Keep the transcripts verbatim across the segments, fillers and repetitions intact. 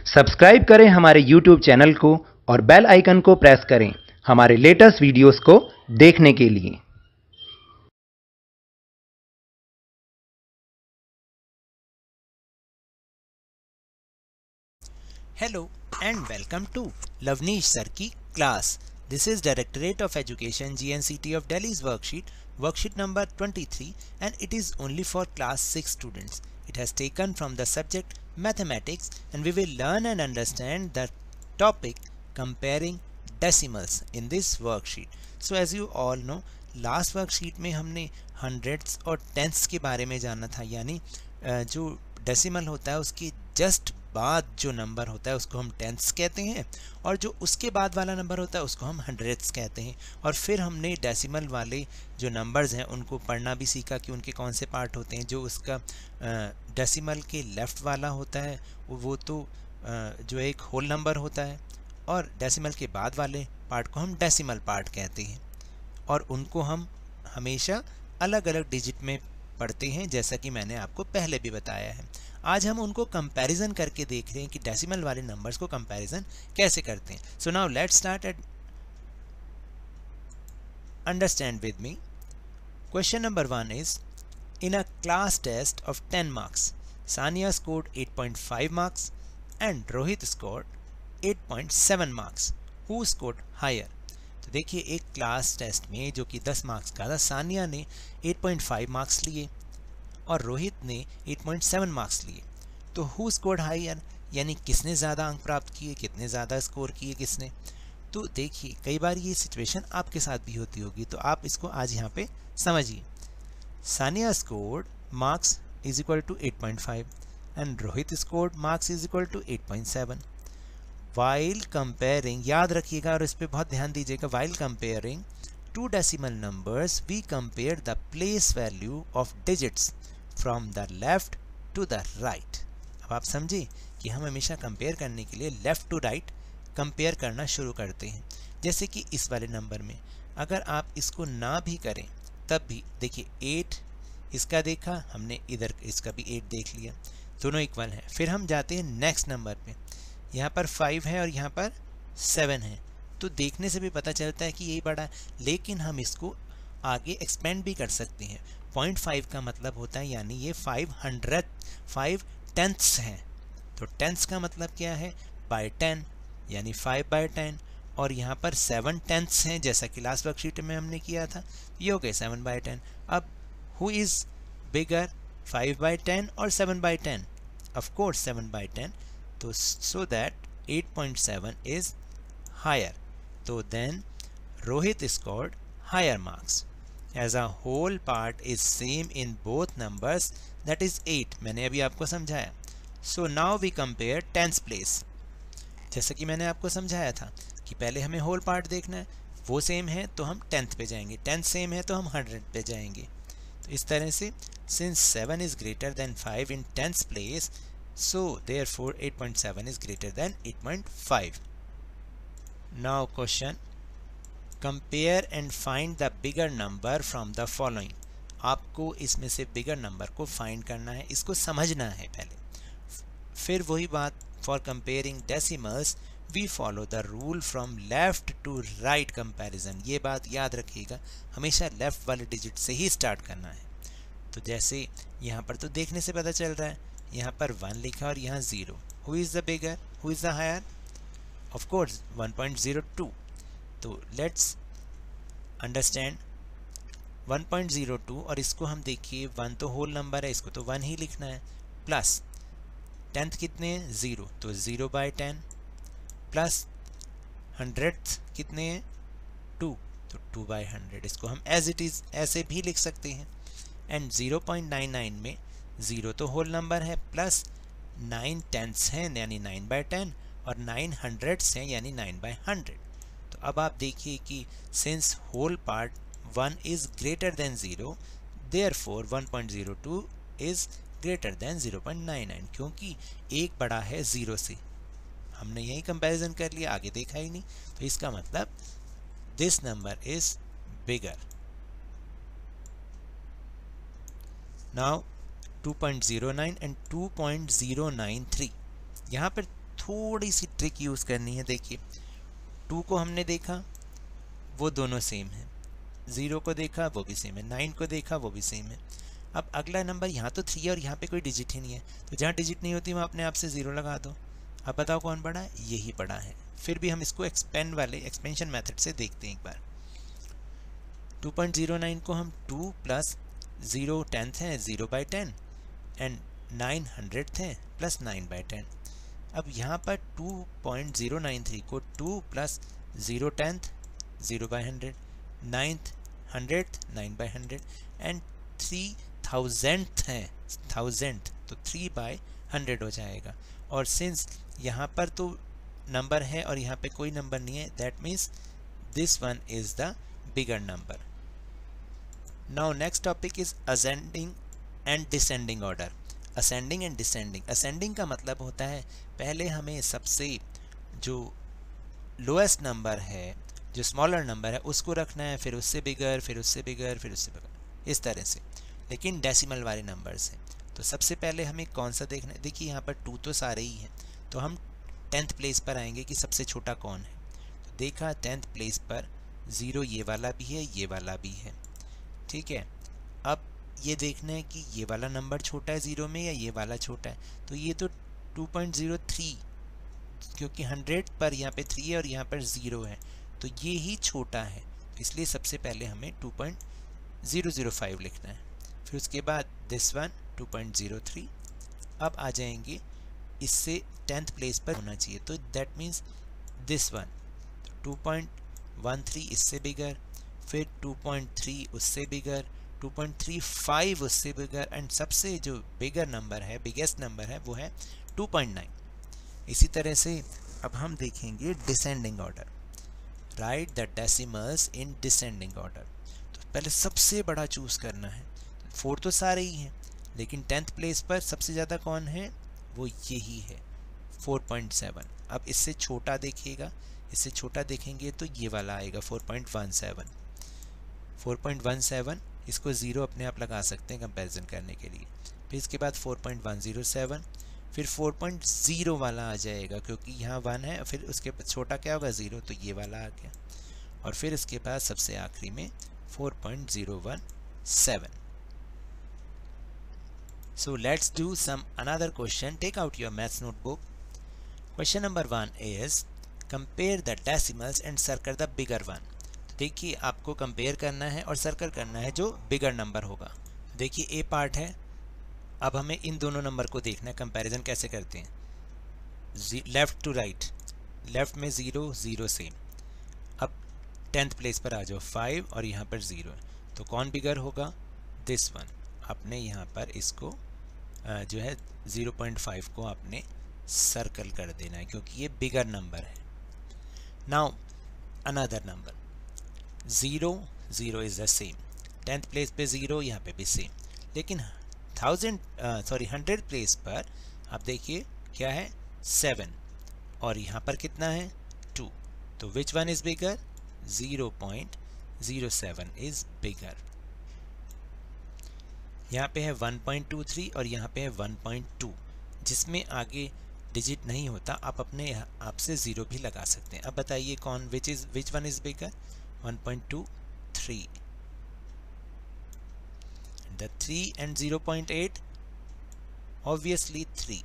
Subscribe करें हमारे YouTube channel को और बेल आइकन को प्रेस करें हमारे लेटेस्ट वीडियोस को देखने के लिए। Hello and welcome to Lavneesh Sir की class. This is Directorate of Education G N C T of Delhi's worksheet, worksheet number twenty-three, and it is only for class six students. It has taken from the subject mathematics, and we will learn and understand the topic comparing decimals in this worksheet. So as you all know, last worksheet में हमने hundreds और tenths के बारे में जाना था, यानी जो डेसिमल होता है उसकी जस्ट बाद जो नंबर होता है उसको हम टेंथ्स कहते हैं, और जो उसके बाद वाला नंबर होता है उसको हम हंड्रेड्स कहते हैं। और फिर हमने डेसिमल वाले जो नंबर्स हैं उनको पढ़ना भी सीखा कि उनके कौन से पार्ट होते हैं। जो उसका डेसिमल के लेफ़्ट वाला होता है वो तो जो एक होल नंबर होता है, और डेसिमल के बाद वाले पार्ट को हम डेसिमल पार्ट कहते हैं, और उनको हम हमेशा अलग अलग डिजिट में पढ़ते हैं, जैसा कि मैंने आपको पहले भी बताया है। आज हम उनको कंपैरिजन करके देख रहे हैं कि डेसिमल वाले नंबर्स को कंपैरिजन कैसे करते हैं। So now let's start at understand with me. Question number one is, in a class test of ten marks Sania scored eight point five marks and Rohit scored eight point seven marks, who scored higher. तो देखिए, एक class test में जो कि दस marks का था, सानिया ने एट पॉइंट फाइव मार्क्स लिए और रोहित ने एट पॉइंट सेवन मार्क्स लिए। तो हु स्कोर्ड हायर, यानी किसने ज़्यादा अंक प्राप्त किए, कितने ज़्यादा स्कोर किए किसने। तो देखिए, कई बार ये सिचुएशन आपके साथ भी होती होगी, तो आप इसको आज यहाँ पे समझिए। Sania scored marks is equal to eight point five and Rohit scored marks is equal to eight point seven. While comparing, याद रखिएगा और इस पर बहुत ध्यान दीजिएगा, while comparing two decimal numbers we compare the place value of digits from the left to the right. अब आप समझे कि हम हमेशा कंपेयर करने के लिए लेफ़्ट टू राइट कंपेयर करना शुरू करते हैं। जैसे कि इस वाले नंबर में अगर आप इसको ना भी करें तब भी देखिए, एट इसका देखा हमने, इधर इसका भी एट देख लिया, दोनों इक्वल हैं। फिर हम जाते हैं नेक्स्ट नंबर पे, यहाँ पर फाइव है और यहाँ पर सेवन है, तो देखने से भी पता चलता है कि यही बड़ा है, लेकिन हम इसको आगे एक्सपेंड भी कर सकते हैं। पॉइंट फाइव का मतलब होता है, यानी ये फाइव हंड्रेड फाइव टेंथ्स हैं, तो टेंथ्स का मतलब क्या है, बाय टेन, यानी फाइव बाय टेन, और यहाँ पर सेवन टेंथ्स हैं, जैसा कि लास्ट वर्कशीट में हमने किया था, ये हो गए सेवन बाय टेन। अब who is bigger, five by ten और seven by ten, of course seven by ten, तो so that eight point seven is higher. तो then Rohit scored higher marks as a whole part is same in both numbers, that is eight, मैंने अभी आपको समझाया। so now we compare tenth place, जैसा कि मैंने आपको समझाया था कि पहले हमें whole part देखना है, वो सेम है तो हम टेंथ पे जाएंगे, टेंथ सेम है तो हम हंड्रेड पे जाएंगे। तो इस तरह से since seven is greater than five in tenth place, so therefore eight point seven is greater than eight point five. now question, compare and find the bigger number from the following. आपको इसमें से bigger number को find करना है, इसको समझना है पहले। फिर वही बात, for comparing decimals we follow the rule from left to right comparison. ये बात याद रखिएगा, हमेशा लेफ्ट वाले डिजिट से ही स्टार्ट करना है। तो जैसे यहाँ पर तो देखने से पता चल रहा है, यहाँ पर वन लिखा और यहाँ zero, who is the bigger, who is the higher, of course one point zero two. तो let's understand one point zero two, और इसको हम देखिए, वन तो होल नंबर है, इसको तो वन ही लिखना है, प्लस टेंथ कितने हैं, ज़ीरो, तो zero by ten, plus hundred कितने हैं, टू, तो टू बाय हंड्रेड। इसको हम एज इट इज़ ऐसे भी लिख सकते हैं। And zero point nine nine में ज़ीरो तो होल नंबर है, प्लस नाइन टेंथ्स हैं यानी नाइन बाय टेन, और नाइन हंड्रेड्स हैं यानी नाइन बाय हंड्रेड। तो अब आप देखिए कि since whole part one is greater than zero, therefore one point zero two is greater than zero point nine nine, क्योंकि एक बड़ा है ज़ीरो से। हमने यही कंपैरिजन कर लिया, आगे देखा ही नहीं, तो इसका मतलब this number is bigger. Now two point zero nine and two point zero nine three, यहाँ पर थोड़ी सी ट्रिक यूज़ करनी है। देखिए टू को हमने देखा वो दोनों सेम है, ज़ीरो को देखा वो भी सेम है, नाइन को देखा वो भी सेम है। अब अगला नंबर यहाँ तो थ्री है और यहाँ पे कोई डिजिट ही नहीं है, तो जहाँ डिजिट नहीं होती वहाँ अपने आप से ज़ीरो लगा दो। अब बताओ कौन बड़ा है? यही बड़ा है। फिर भी हम इसको एक्सपेंड वाले एक्सपेंशन मेथड से देखते हैं एक बार। टू पॉइंट ज़ीरो नाइन को हम टू प्लस ज़ीरो टेंथ है zero by ten and nine hundred थे प्लस नाइन बाई टेन। अब यहाँ पर two point zero nine three को two plus zero tenth zero by hundred, ninth hundred nine by hundred and three thousand है thousand, तो three by hundred हो जाएगा। और सिंस यहाँ पर तो नंबर है और यहाँ पे कोई नंबर नहीं है, that means this one is the bigger number. Now next topic is ascending and descending order. Ascending and descending. Ascending का मतलब होता है पहले हमें सबसे जो लोएस्ट नंबर है, जो स्मॉलर नंबर है, उसको रखना है, फिर उससे बिगर, फिर उससे बिगर, फिर उससे बिगर, इस तरह से, लेकिन डेसिमल वाले नंबर से। तो सबसे पहले हमें कौन सा देखना है? देखिए यहाँ पर टू तो सारे ही हैं, तो हम टेंथ प्लेस पर आएंगे कि सबसे छोटा कौन है। तो देखा टेंथ प्लेस पर ज़ीरो ये वाला भी है, ये वाला भी है, ठीक है। अब ये देखना है कि ये वाला नंबर छोटा है ज़ीरो में या ये वाला छोटा है। तो ये तो टू पॉइंट ज़ीरो थ्री, क्योंकि हंड्रेड पर यहाँ पे थ्री है और यहाँ पर ज़ीरो है, तो ये ही छोटा है, इसलिए सबसे पहले हमें two point zero zero five लिखना है। फिर उसके बाद this one two point zero three. अब आ जाएंगे इससे टेंथ प्लेस पर होना चाहिए, तो that means this one two point one three इससे बिगर, फिर टू पॉइंट थ्री उससे bigger, two point three five उससे बिगर एंड सबसे जो बिगर नंबर है, बिगेस्ट नंबर है, वो है टू पॉइंट नाइन। इसी तरह से अब हम देखेंगे descending order. Write the decimals in descending order. तो पहले सबसे बड़ा चूज़ करना है। फोर तो सारे ही हैं, लेकिन टेंथ प्लेस पर सबसे ज़्यादा कौन है? वो यही है, फोर पॉइंट सेवन। अब इससे छोटा देखिएगा, इससे छोटा देखेंगे तो ये वाला आएगा four point one seven. Four point one seven इसको ज़ीरो अपने आप लगा सकते हैं कंपैरिजन करने के लिए। फिर इसके बाद four point one zero seven, फिर फोर पॉइंट ज़ीरो वाला आ जाएगा क्योंकि यहाँ वन है, फिर उसके छोटा क्या होगा? ज़ीरो, तो ये वाला आ गया। और फिर इसके बाद सबसे आखिरी में four point zero one seven. So let's do some another question. Take out your maths notebook. Question number one is compare the decimals and circle the bigger one. देखिए आपको कंपेयर करना है और सर्कल करना है जो बिगर नंबर होगा। देखिए ए पार्ट है, अब हमें इन दोनों नंबर को देखना है, कंपैरिजन कैसे करते हैं लेफ़्ट टू राइट। लेफ़्ट में ज़ीरो ज़ीरो सेम। अब टेंथ प्लेस पर आ जाओ, फाइव और यहाँ पर ज़ीरो है, तो कौन बिगर होगा? This one. आपने यहाँ पर इसको जो है ज़ीरो पॉइंट फाइव को आपने सर्कल कर देना है क्योंकि ये बिगर नंबर है। Now another number zero zero is the same, tenth place पे ज़ीरो, यहाँ पे भी सेम, लेकिन थाउजेंड सॉरी हंड्रेड प्लेस पर आप देखिए क्या है? सेवन, और यहाँ पर कितना है? टू। तो which one is bigger? Zero point zero seven is bigger. यहाँ पे है वन पॉइंट टू थ्री और यहाँ पे है वन पॉइंट टू, जिसमें आगे डिजिट नहीं होता, आप अपने आप से ज़ीरो भी लगा सकते हैं। अब बताइए कौन which is which one is bigger? One point two three, the three and zero point eight, obviously three.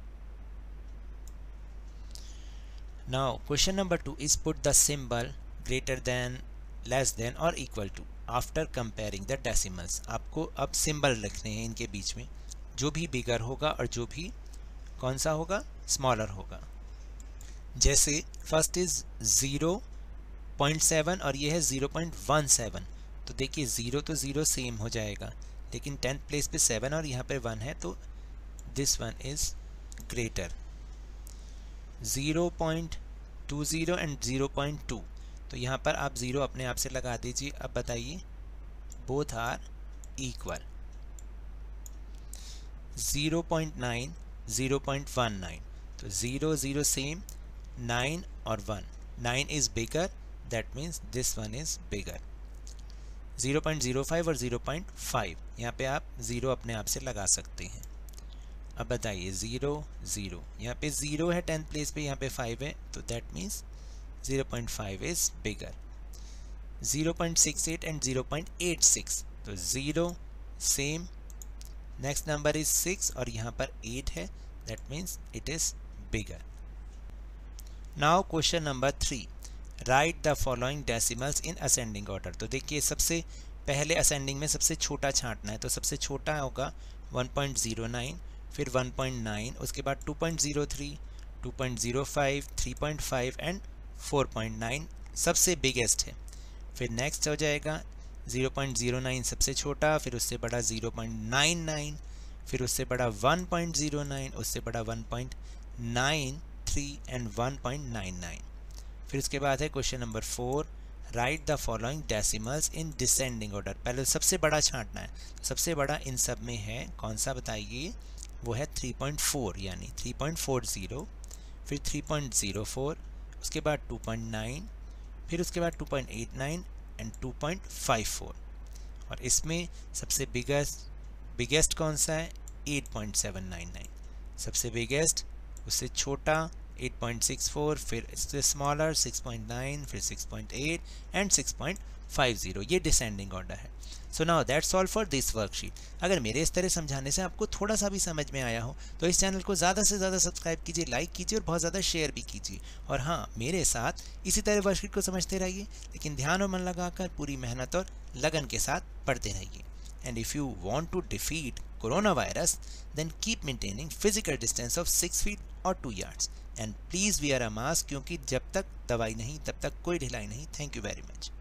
Now question number two is put the symbol greater than, less than और equal to after comparing the decimals. आपको अब symbol रखने हैं इनके बीच में, जो भी बिगर होगा और जो भी कौन सा होगा? स्मॉलर होगा। जैसे first is zero point seven और ये है ज़ीरो पॉइंट वन सेवन, तो देखिए ज़ीरो तो ज़ीरो सेम हो जाएगा, लेकिन टेंथ प्लेस पे सेवन और यहाँ पे वन है, तो this one is greater. Zero point two zero and zero point two, तो यहाँ पर आप ज़ीरो अपने आप से लगा दीजिए। अब बताइए both are equal. Zero point nine zero point one nine, तो ज़ीरो ज़ीरो सेम, नाइन और one, nine is bigger, that means this one is bigger. Zero point zero five और ज़ीरो पॉइंट फाइव, यहाँ पे आप zero अपने आप से लगा सकते हैं। अब बताइए ज़ीरो ज़ीरो, यहाँ पे ज़ीरो है टेंथ प्लेस पे, यहाँ पे फाइव है, तो that means zero point five is bigger. Zero point six eight and zero point eight six, तो zero same, next number is six और यहाँ पर एट है, that means it is bigger. Now question number three, write the following decimals in ascending order. तो देखिए सबसे पहले ascending में सबसे छोटा छांटना है, तो सबसे छोटा होगा वन पॉइंट ज़ीरो नाइन, फिर वन पॉइंट नाइन, उसके बाद two point zero three, two point zero five, three point five and four point nine सबसे बिगेस्ट है। फिर नेक्स्ट हो जाएगा ज़ीरो पॉइंट ज़ीरो नाइन सबसे छोटा, फिर उससे बड़ा ज़ीरो पॉइंट नाइन नाइन, फिर उससे बड़ा वन पॉइंट ज़ीरो नाइन, उससे बड़ा one point nine three and one point nine nine. फिर उसके बाद है question number four, write the following decimals in descending order. पहले सबसे बड़ा छांटना है, तो सबसे बड़ा इन सब में है कौन सा बताइए, वो है थ्री पॉइंट फोर, यानी थ्री पॉइंट फोर ज़ीरो, फिर थ्री पॉइंट ज़ीरो फोर, उसके बाद टू पॉइंट नाइन, फिर उसके बाद two point eight nine and two point five four. और इसमें सबसे बिगेस्ट बिगेस्ट कौन सा है, eight point seven nine nine सबसे बिगेस्ट, उससे छोटा एट पॉइंट सिक्स फोर, फिर इससे स्मॉलर सिक्स पॉइंट नाइन, फिर six point eight and six point five zero. ये डिसेंडिंग ऑर्डर है। So now that's all for this worksheet. अगर मेरे इस तरह समझाने से आपको थोड़ा सा भी समझ में आया हो तो इस चैनल को ज़्यादा से ज़्यादा सब्सक्राइब कीजिए, लाइक कीजिए और बहुत ज़्यादा शेयर भी कीजिए। और हाँ, मेरे साथ इसी तरह वर्कशीट को समझते रहिए, लेकिन ध्यान और मन लगाकर पूरी मेहनत और लगन के साथ पढ़ते रहिए। And if you want to defeat coronavirus, then keep maintaining physical distance of six feet or two yards. And please wear a mask, क्योंकि जब तक दवाई नहीं तब तक कोई ढिलाई नहीं। Thank you very much.